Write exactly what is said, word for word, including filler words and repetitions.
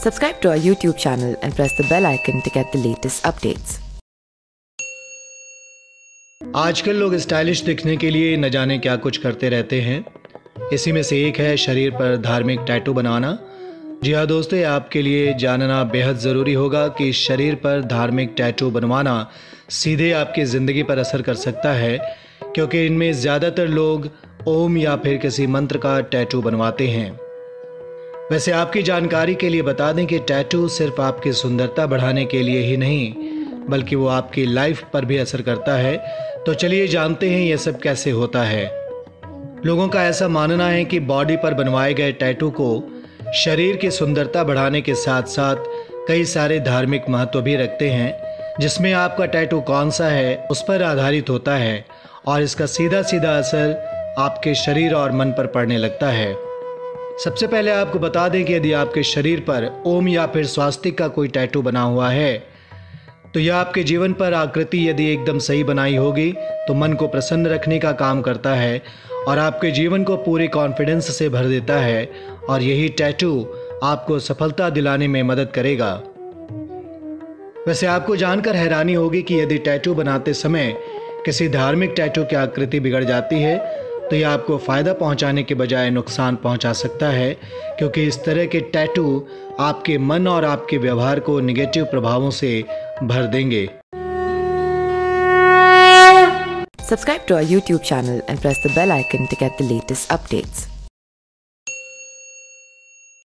Subscribe to our YouTube channel and press the bell icon to get the latest updates. आजकल लोग stylish दिखने के लिए न जाने क्या कुछ करते रहते हैं। इसी में से एक है शरीर पर धार्मिक टैटू बनवाना। जी हाँ दोस्तों, आपके लिए जानना बेहद ज़रूरी होगा कि शरीर पर धार्मिक टैटू बनवाना सीधे आपकी ज़िंदगी पर असर कर सकता है, क्योंकि इनमें ज़्यादातर लोग ओम या फिर किसी मंत्र का टैटू बनवाते हैं। वैसे आपकी जानकारी के लिए बता दें कि टैटू सिर्फ आपकी सुंदरता बढ़ाने के लिए ही नहीं, बल्कि वो आपकी लाइफ पर भी असर करता है। तो चलिए जानते हैं ये सब कैसे होता है। लोगों का ऐसा मानना है कि बॉडी पर बनवाए गए टैटू को शरीर की सुंदरता बढ़ाने के साथ साथ कई सारे धार्मिक महत्व भी रखते हैं, जिसमें आपका टैटू कौन सा है उस पर आधारित होता है और इसका सीधा सीधा असर आपके शरीर और मन पर पड़ने लगता है। सबसे पहले आपको बता दें कि यदि आपके शरीर पर ओम या फिर स्वास्तिक का कोई टैटू बना हुआ है तो यह आपके जीवन पर आकृति यदि एकदम सही बनाई होगी तो मन को प्रसन्न रखने का काम करता है और आपके जीवन को पूरे कॉन्फिडेंस से भर देता है, और यही टैटू आपको सफलता दिलाने में मदद करेगा। वैसे आपको जानकर हैरानी होगी कि यदि टैटू बनाते समय किसी धार्मिक टैटू की आकृति बिगड़ जाती है तो यह आपको फ़ायदा पहुंचाने के बजाय नुकसान पहुंचा सकता है, क्योंकि इस तरह के टैटू आपके मन और आपके व्यवहार को नेगेटिव प्रभावों से भर देंगे। Subscribe to our YouTube channel and press the bell icon to get the latest updates.